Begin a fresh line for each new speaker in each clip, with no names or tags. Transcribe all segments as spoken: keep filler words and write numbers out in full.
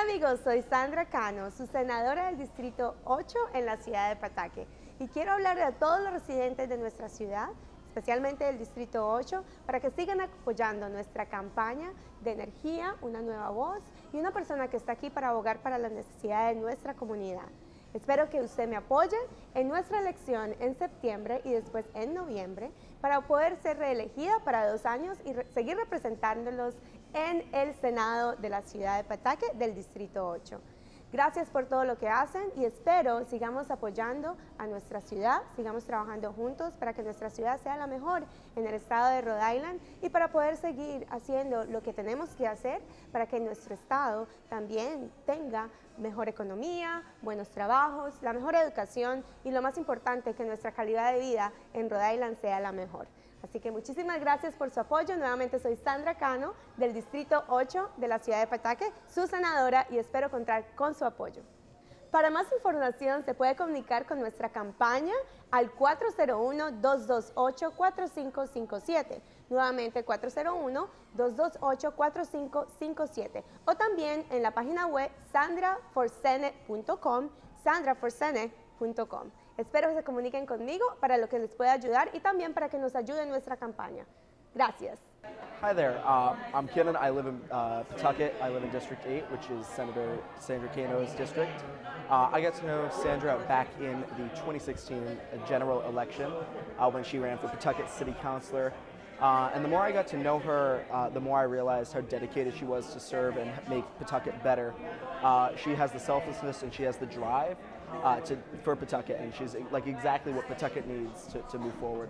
Hola amigos, soy Sandra Cano, su senadora del Distrito ocho en la ciudad de Pataque. Y quiero hablar a todos los residentes de nuestra ciudad, especialmente del Distrito ocho, para que sigan apoyando nuestra campaña de energía, una nueva voz y una persona que está aquí para abogar para las necesidades de nuestra comunidad. Espero que usted me apoye en nuestra elección en septiembre y después en noviembre para poder ser reelegida para dos años y re seguir representándolos en el Senado de la ciudad de Pataque del Distrito ocho. Gracias por todo lo que hacen y espero sigamos apoyando a nuestra ciudad, sigamos trabajando juntos para que nuestra ciudad sea la mejor en el estado de Rhode Island y para poder seguir haciendo lo que tenemos que hacer para que nuestro estado también tenga mejor economía, buenos trabajos, la mejor educación y lo más importante, que nuestra calidad de vida en Rhode Island sea la mejor. Así que muchísimas gracias por su apoyo. Nuevamente soy Sandra Cano del Distrito ocho de la ciudad de Pataque, su senadora, y espero contar con su apoyo. Para más información se puede comunicar con nuestra campaña al cuatro cero uno, dos dos ocho, cuatro cinco cinco siete. Nuevamente cuatro cero uno, dos dos ocho, cuatro cinco cinco siete. O también en la página web sandra for senate punto com, sandra for senate punto com. Espero que se comuniquen conmigo para lo que les pueda ayudar y también para que nos ayude en nuestra campaña. Gracias.
Hi there, uh, I'm Kenan. I live in uh, Pawtucket. I live in District eight, which is Senator Sandra Cano's district. Uh, I got to know Sandra back in the twenty sixteen general election uh, when she ran for Pawtucket City Councilor. Uh, and the more I got to know her, uh, the more I realized how dedicated she was to serve and make Pawtucket better. Uh, she has the selflessness and she has the drive uh, to, for Pawtucket, and she's like exactly what Pawtucket needs to, to move forward.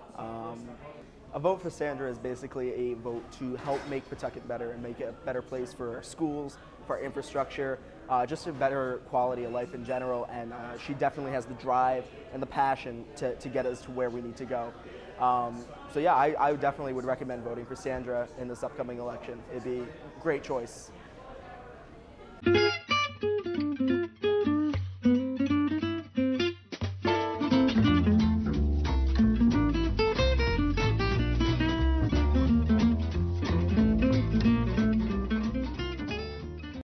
Um, A vote for Sandra is basically a vote to help make Pawtucket better and make it a better place for our schools, for our infrastructure, uh, just a better quality of life in general. And uh, she definitely has the drive and the passion to, to get us to where we need to go. Um, so yeah, I, I definitely would recommend voting for Sandra in this upcoming election. It'd be a great choice.